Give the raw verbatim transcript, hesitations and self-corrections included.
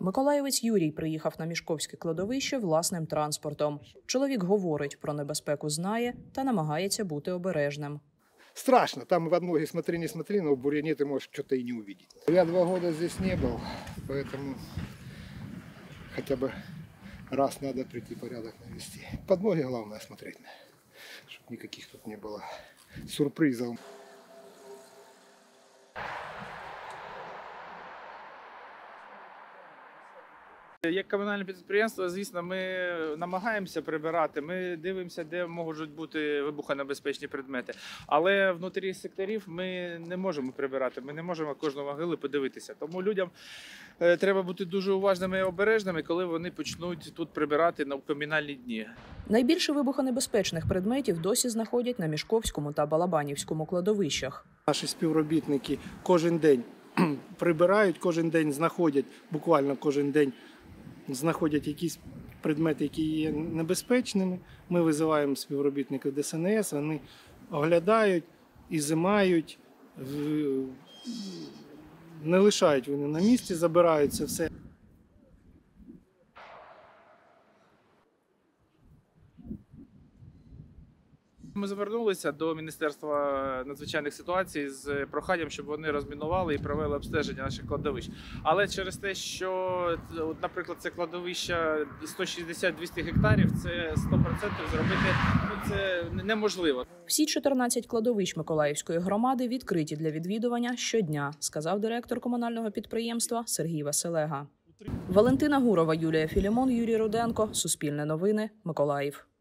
Миколаївець Юрій приїхав на Мішковське кладовище власним транспортом. Чоловік говорить, про небезпеку знає та намагається бути обережним. Страшно. Там в одной смотри, не смотри, но в бурьяне ты можешь что-то и не увидеть. Я два года здесь не был, поэтому хотя бы раз надо прийти порядок навести. Под ноги главное смотреть, чтобы никаких тут не было сюрпризов. Як комунальне підприємство, звісно, ми намагаємося прибирати, ми дивимося, де можуть бути вибухонебезпечні предмети. Але внутрі секторів ми не можемо прибирати, ми не можемо кожну могилу подивитися. Тому людям треба бути дуже уважними і обережними, коли вони почнуть тут прибирати на комунальні дні. Найбільше вибухонебезпечних предметів досі знаходять на Мішковському та Балабанівському кладовищах. Наші співробітники кожен день прибирають, кожен день знаходять, буквально кожен день знаходять якісь предмети, які є небезпечними. Ми визиваємо співробітників Д С Н С, вони оглядають, ізимають, не лишають вони на місці, забирають це все. Ми звернулися до Міністерства надзвичайних ситуацій з проханням, щоб вони розмінували і провели обстеження наших кладовищ. Але через те, що, наприклад, це кладовище сто шістдесят - двісті гектарів, це сто відсотків зробити ну, це неможливо. Всі чотирнадцять кладовищ Миколаївської громади відкриті для відвідування щодня, сказав директор комунального підприємства Сергій Василега. Валентина Гурова, Юлія Філімон, Юрій Руденко. Суспільне новини. Миколаїв.